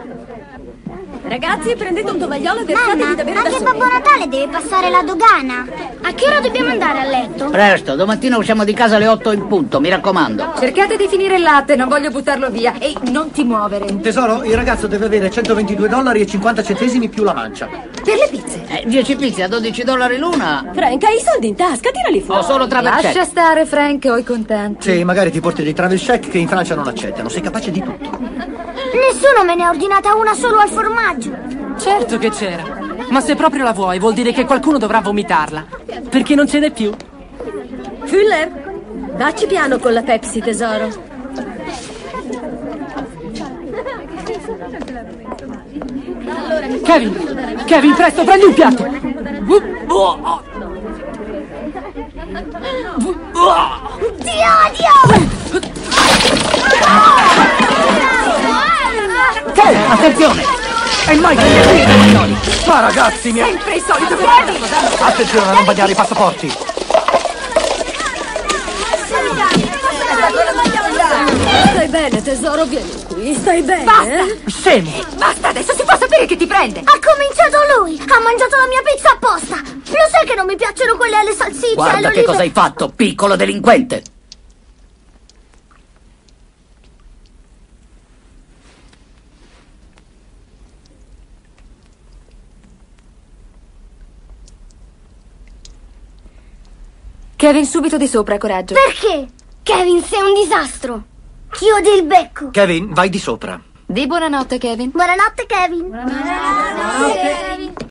Ragazzi, prendete un tovagliolo e versatevi da bere da anche soli. Babbo Natale deve passare la dogana. A che ora dobbiamo andare a letto? Presto, domattina usciamo di casa alle 8 in punto, mi raccomando. Cercate di finire il latte, non voglio buttarlo via. Ehi, non ti muovere. Tesoro, il ragazzo deve avere $122,50 più la mancia. Per le pizze. 10 pizze a $12 l'una. Frank, hai i soldi in tasca, tirali fuori. Ho solo travel check. Lascia stare, Frank, ho i contanti. Sì, magari ti porti dei travel check che in Francia non accettano. Sei capace di tutto. Nessuno me ne ha ordinata una solo al formaggio. Certo che c'era. Ma se proprio la vuoi, vuol dire che qualcuno dovrà vomitarla. Perché non ce n'è più. Fuller, vacci piano con la Pepsi, tesoro. Kevin, presto, prendi un piatto. Ti odio! Attenzione! E mai che mi signori! Ma ragazzi miei! Sempre il solito Kevin! Attenzione a non bagnare i passaporti! Stai bene, tesoro, vieni qui, stai bene? Basta! Scemo! Basta, adesso si può sapere che ti prende! Ha cominciato lui! Ha mangiato la mia pizza apposta! Lo sai che non mi piacciono quelle alle salsicce e Guarda all'olive? che cosa hai fatto, piccolo delinquente! Kevin, subito di sopra, coraggio. Perché? Kevin, sei un disastro! Chiudi il becco! Kevin, vai di sopra. Di buonanotte, Kevin. Buonanotte, Kevin! Buonanotte, Kevin!